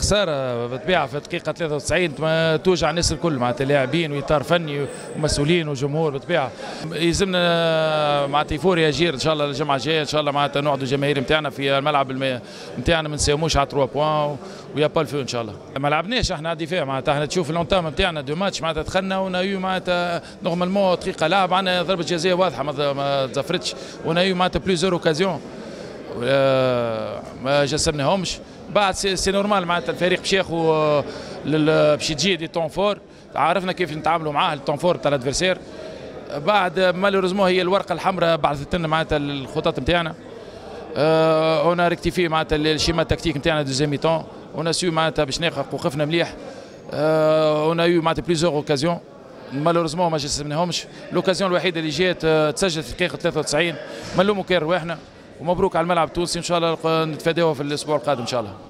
خساره بالطبيعه في الدقيقه 93 ما توجع الناس الكل معناتها اللاعبين واطار فني ومسؤولين وجمهور بالطبيعه. يلزمنا معناتها يفوريا يجير ان شاء الله الجمعه الجايه ان شاء الله معناتها نقعدوا الجماهير نتاعنا في الملعب نتاعنا ما نساوموش على 3 بوان ويا با الفو ان شاء الله. ما لعبناش احنا دفاع معناتها احنا تشوف اللونتام نتاعنا دو ماتش معناتها دخلنا ونايو معناتها نورمالمون دقيقه لعب عندنا ضربه جزاء واضحه ما تزفرتش ونايو معناتها بليزيور اوكازيون ما جسمناهمش. بعد سي نورمال معناتها الفريق باش ياخذ باش تجي دي طون فور عرفنا كيف نتعاملوا معاه الطون فور تاع الادفيرسير. بعد مالوريزمون هي الورقه الحمراء بعثت لنا معناتها الخطط نتاعنا. اون ريكتيفي معناتها الشيما التكتيك نتاعنا دوزيام ميتون اون سو معناتها باش ناخذ وقفنا مليح. اون يو معناتها بليزيور اوكازيون مالوريزمون ما جسمناهمش. لوكازيون الوحيده اللي جات تسجلت في الدقيقه 93 ما نلوموا كان رواحنا. ومبروك على الملعب التونسي ان شاء الله نتفاداوها في الاسبوع القادم ان شاء الله.